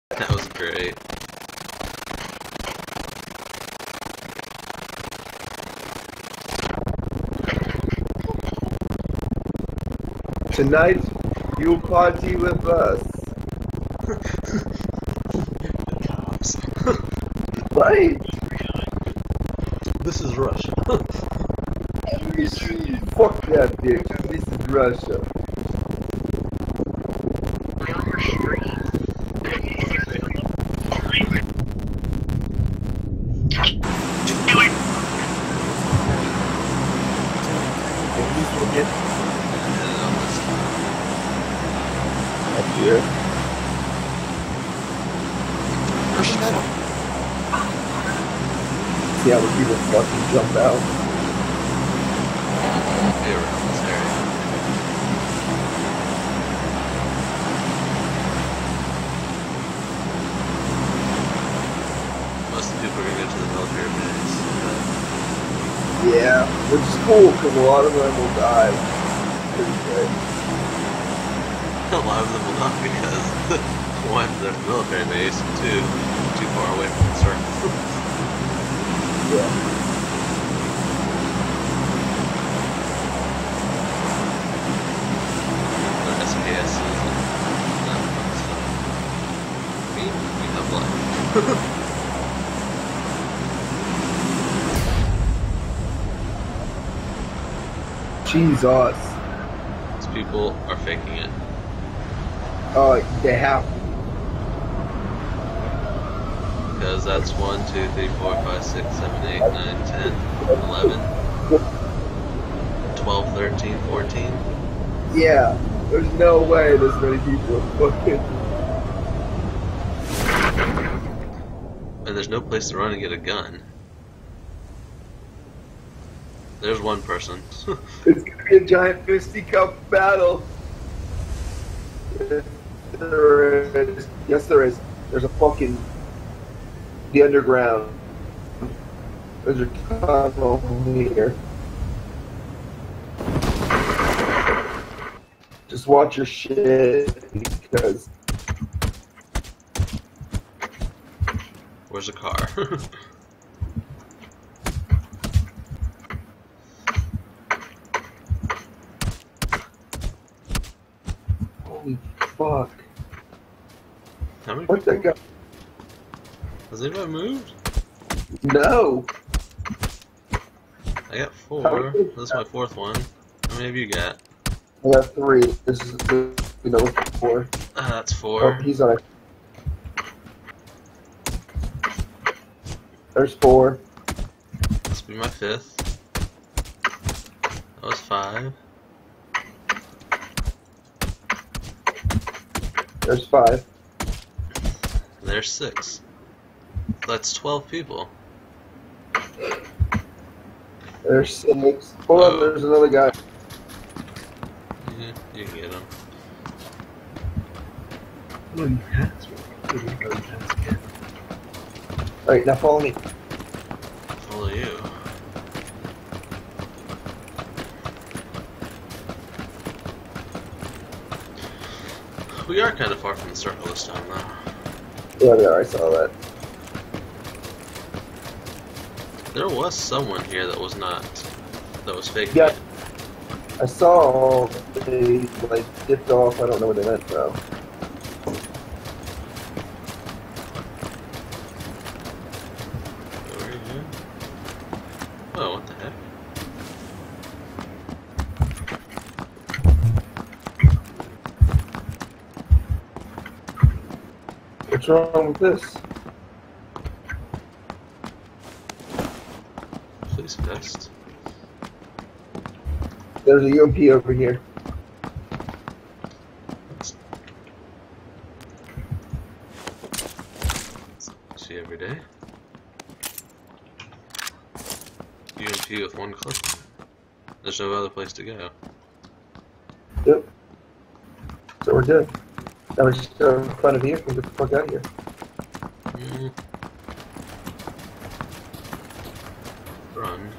That was great. Tonight, you'll party with us. Cops. Right? This is Russia. Fuck that bitch. This is Russia. At least we'll get up here. See how the people fucking jump out. They were in this area. Most of the people are gonna go to the military base. Yeah, which is cool because a lot of them will die. Pretty quick. A lot of them will not because one, they're the military base, two, too far away from the circle. Yeah. The SKS and that fun stuff. We have life. Jesus. These people are faking it. Oh, they have to. Because that's 1, 2, 3, 4, 5, 6, 7, 8, 9, 10, 11, 12, 13, 14. Yeah, there's no way this many people are fucking. And there's no place to run and get a gun. There's one person. It's gonna be a giant fisticuff battle. There is. Yes, there is. There's a fucking. The underground. There's a tunnel here. Just watch your shit because. Where's the car? Holy fuck. How many What's that people? guy? Has anybody moved? No! I got 4. How many people? This is my 4th one. How many have you got? I got 3. This is the number 4. That's Oh, 4. he's on it. There's 4. This will be my 5th. That was 5. There's 5. There's 6. That's 12 people. There's 6. Hold on, there's another guy. Yeah, you can get him. Alright, now follow me. Follow you. We are kind of far from the circle this time, though. Yeah, we are, I saw that. There was someone here that was not, that was faking Yeah. it. I saw they, like, dipped off. I don't know where they went, though. Over here. Oh, what the heck? What's wrong with this? Police vest. There's a UMP over here. See every day. UMP with 1 clip. There's no other place to go. Yep. So we're good. Now we just go in front of you and get the fuck out of here. Mm. Run.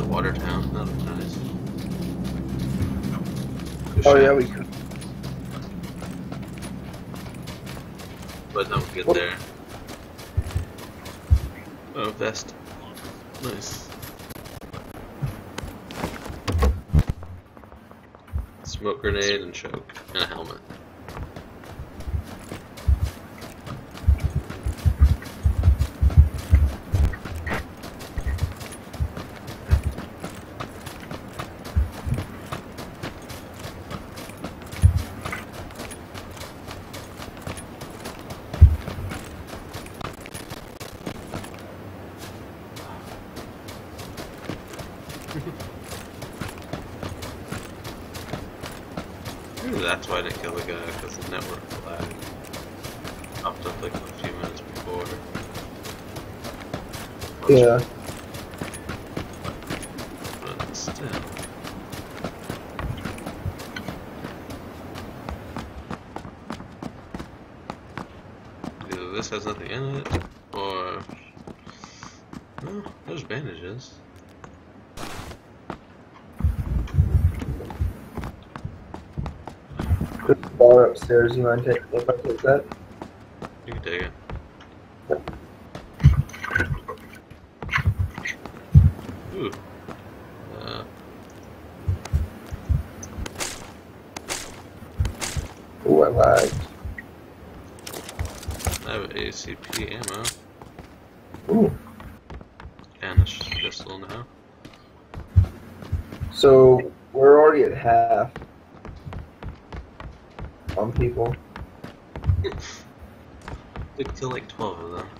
to Watertown. That'd be nice. Oh yeah, we could. But don't get there. Oh, vest. Nice. Smoke grenade and choke. And a helmet. Maybe that's why I didn't kill the guy, because the network flag popped up like a few minutes before. Yeah. But still. Either this has nothing in it, or... Oh, there's bandages. There's a bar upstairs. You mind taking? If I take that? You can take it. Ooh. Ooh, I lagged. I have ACP ammo. Ooh. And a pistol now. So we're already at half on people. We kill like 12 of them.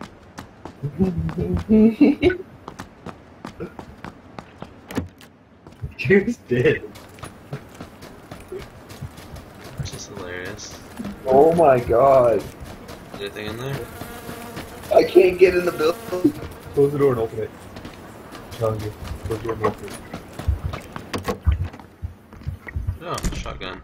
Who's dead? Which is hilarious. Oh my god. Anything in there? I can't get in the building. Close the door and open it. I'm telling you. Close the door and open it. Oh, shotgun.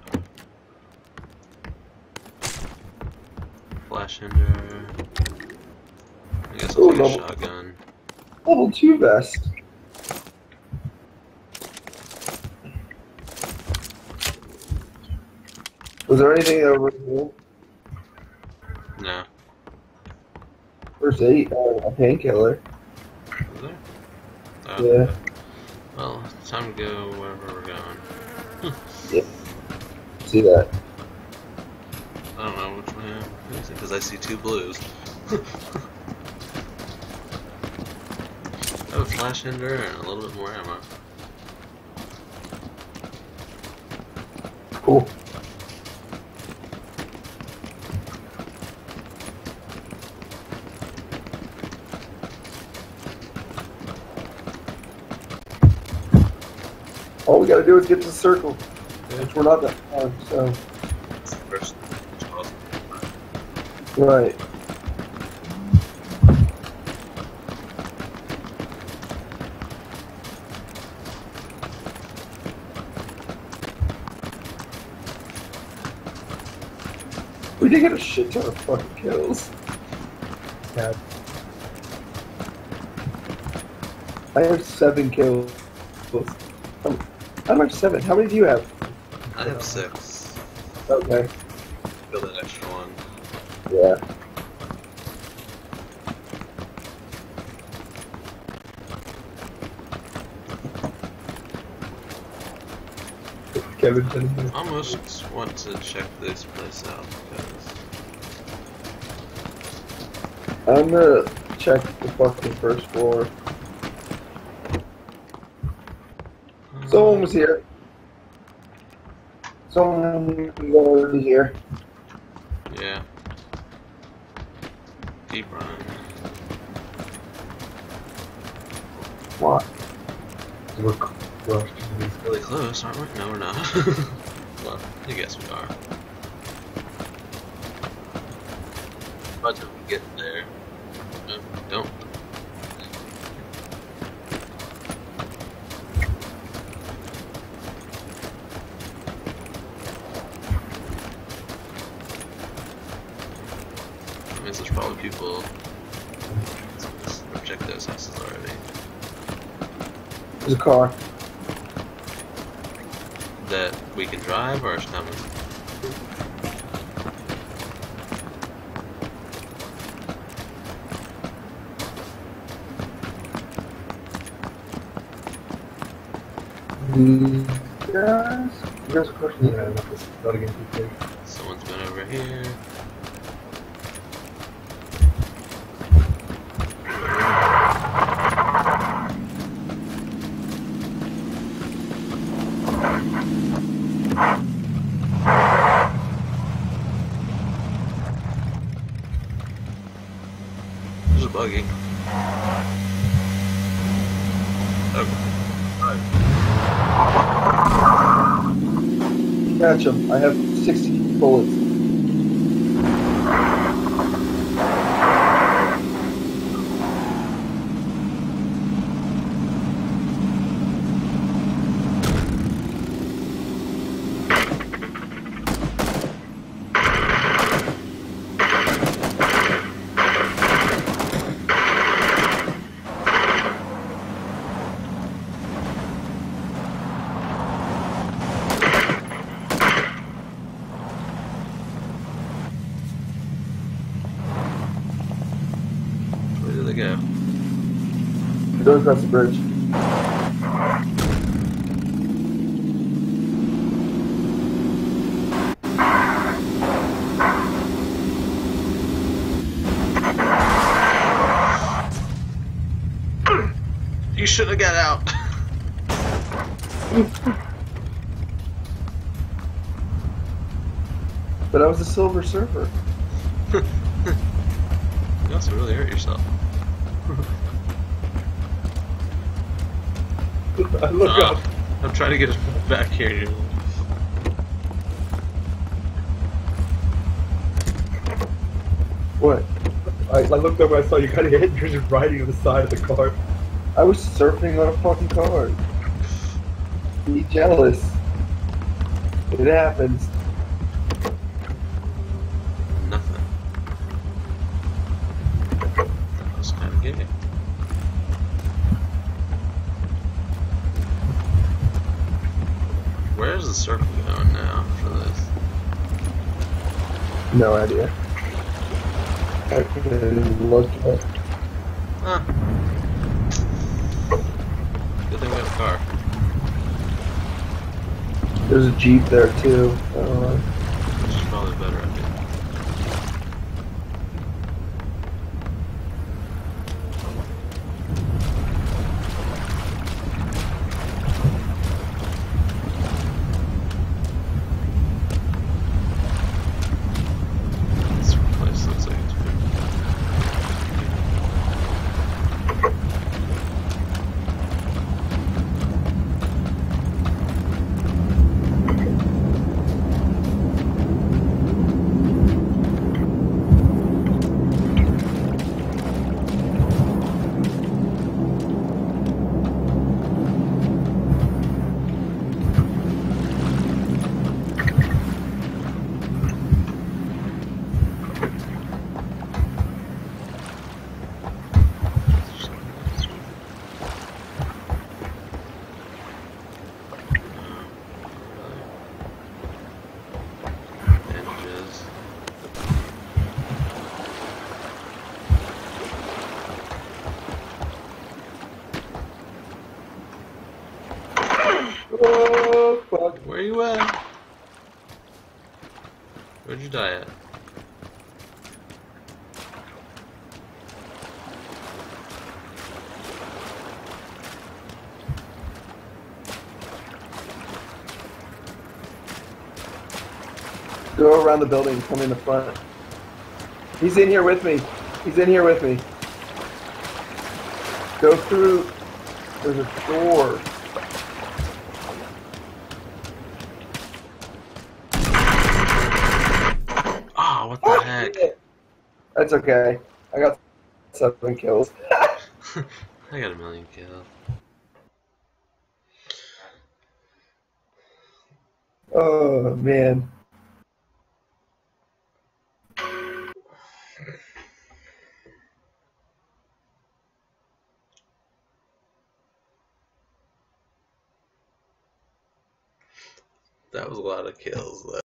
Flash hinder. I guess I'll Ooh, take a level- shotgun. Level 2 vest. Was there anything over here? No. First aid, a painkiller. Is there? Oh. Yeah. Well, it's time to go wherever we're going. Yeah. See that? I don't know which way I'm using because I see two blues. I have a flash hinder and a little bit more ammo. Cool. All we gotta do is get to the circle, which we're not that far, so. It's the first choice. Right. We did get a shit ton of fucking kills. Tab. I have 7 kills. I have 7. How many do you have? I have 6. Okay. Kill that extra one. Yeah. Kevin's in here. I almost want to check this place out because I'm gonna check the fucking first floor. Someone was here. Someone was already here. yeah. Keep running. What? We're close to these. Really close, aren't we? No, we're not. Well, I guess we are. But if we get there, no, we don't. That means there's probably people. Let's check those houses already. There's a car. That we can drive or is coming? Yes. You guys are crushing it. Yeah, not against the thing. Someone's been over here. There's a buggy. Catch him. I have 60 bullets. Where did they go? Go across the bridge. You should have got out. But I was a Silver Surfer. You also really hurt yourself. I look up. I'm trying to get back here. And you're- What? I looked up and I saw you got hit. You're just riding on the side of the car. I was surfing on a fucking car. Be jealous. It happens. Nothing. That was kind of gay. Where's the circle going now for this? No idea. I couldn't look at it. Huh. Good thing we have a car. There's a Jeep there too. Which is probably better, I think. This place looks like it's pretty. Bandages. Oh fuck! Where you at? Where'd you die at? Go around the building. Come in the front. He's in here with me. He's in here with me. Go through. There's a door. Oh, what the heck? That's okay. I got 7 kills. I got 1,000,000 kills. Oh man. That was a lot of kills, though.